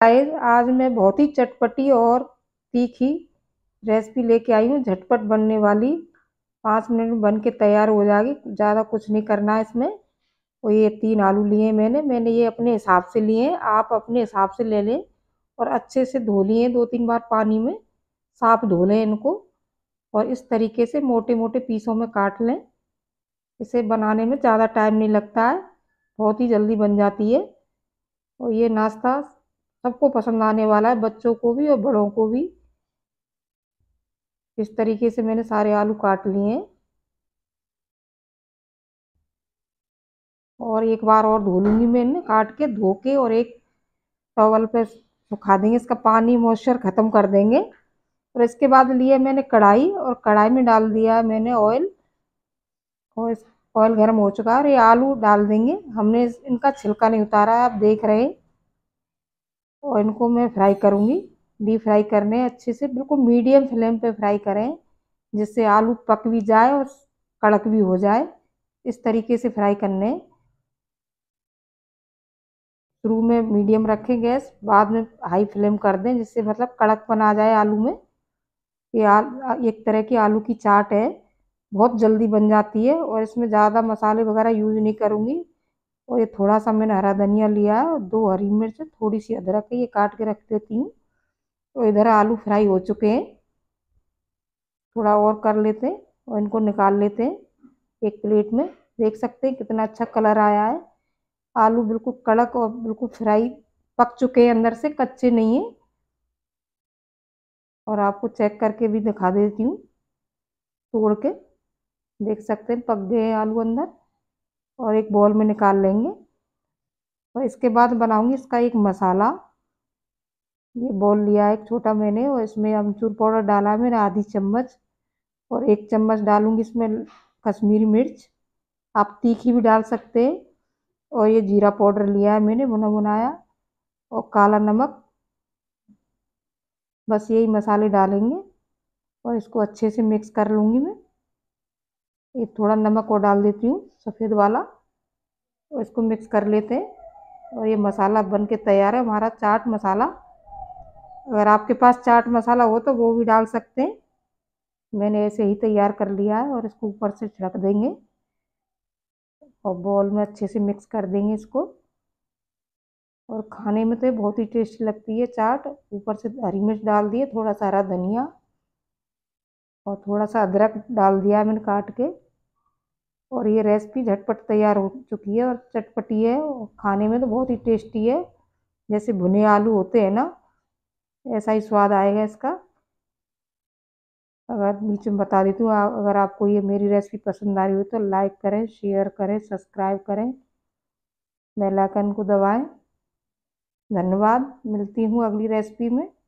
Guys, आज मैं बहुत ही चटपटी और तीखी रेसिपी लेके आई हूँ। झटपट बनने वाली, 5 मिनट में बन के तैयार हो जाएगी। ज़्यादा कुछ नहीं करना है इसमें। और ये 3 आलू लिए हैं मैंने ये अपने हिसाब से लिए हैं, आप अपने हिसाब से ले लें। और अच्छे से धो लिए 2-3 बार पानी में, साफ धो लें इनको। और इस तरीके से मोटे मोटे पीसों में काट लें। इसे बनाने में ज़्यादा टाइम नहीं लगता है, बहुत ही जल्दी बन जाती है। और ये नाश्ता सबको पसंद आने वाला है, बच्चों को भी और बड़ों को भी। इस तरीके से मैंने सारे आलू काट लिए हैं। और एक बार और धो लूंगी मैंने काट के, धो के, और एक टॉवल पे सुखा देंगे, इसका पानी मॉइस्चर खत्म कर देंगे। और इसके बाद लिया मैंने कढ़ाई, और कढ़ाई में डाल दिया है मैंने ऑयल। और ऑयल गर्म हो चुका है और ये आलू डाल देंगे। हमने इनका छिलका नहीं उतारा है, आप देख रहे हैं। और इनको मैं फ्राई करूंगी, डीप फ्राई करने हैं अच्छे से, बिल्कुल मीडियम फ्लेम पे फ्राई करें, जिससे आलू पक भी जाए और कड़क भी हो जाए। इस तरीके से फ्राई करने हैं। शुरू में मीडियम रखें गैस, बाद में हाई फ्लेम कर दें, जिससे मतलब कड़कपन आ जाए आलू में। एक तरह की आलू की चाट है, बहुत जल्दी बन जाती है। और इसमें ज़्यादा मसाले वगैरह यूज नहीं करूँगी। और ये थोड़ा सा मैंने हरा धनिया लिया है, और 2 हरी मिर्च, थोड़ी सी अदरक है, ये काट के रख देती हूँ। तो इधर आलू फ्राई हो चुके हैं, थोड़ा और कर लेते हैं और इनको निकाल लेते हैं एक प्लेट में। देख सकते हैं कितना अच्छा कलर आया है। आलू बिल्कुल कड़क और बिल्कुल फ्राई पक चुके हैं, अंदर से कच्चे नहीं है। और आपको चेक करके भी दिखा देती हूँ, तोड़ के देख सकते हैं पक गए हैं आलू अंदर। और एक बॉल में निकाल लेंगे। और इसके बाद बनाऊंगी इसका एक मसाला। ये बॉल लिया है एक छोटा मैंने, और इसमें अमचूर पाउडर डाला है मैंने आधी चम्मच। और 1 चम्मच डालूंगी इसमें कश्मीरी मिर्च, आप तीखी भी डाल सकते हैं। और ये जीरा पाउडर लिया है मैंने भुना भुनाया, और काला नमक। बस यही मसाले डालेंगे और इसको अच्छे से मिक्स कर लूँगी मैं। एक थोड़ा नमक और डाल देती हूँ, सफ़ेद वाला। और इसको मिक्स कर लेते हैं। और ये मसाला बन के तैयार है हमारा, चाट मसाला। अगर आपके पास चाट मसाला हो तो वो भी डाल सकते हैं। मैंने ऐसे ही तैयार कर लिया है। और इसको ऊपर से छिड़क देंगे और बॉल में अच्छे से मिक्स कर देंगे इसको। और खाने में तो बहुत ही टेस्टी लगती है चाट। ऊपर से हरी मिर्च डाल दिए, थोड़ा सा हरा धनिया, और थोड़ा सा अदरक डाल दिया मैंने काट के। और ये रेसिपी झटपट तैयार हो चुकी है और चटपटी है, और खाने में तो बहुत ही टेस्टी है। जैसे भुने आलू होते हैं ना, ऐसा ही स्वाद आएगा इसका। अगर बीच में बता देती हूँ, अगर आपको ये मेरी रेसिपी पसंद आ रही हो तो लाइक करें, शेयर करें, सब्सक्राइब करें, बेल आइकन को दबाएं। धन्यवाद, मिलती हूँ अगली रेसिपी में।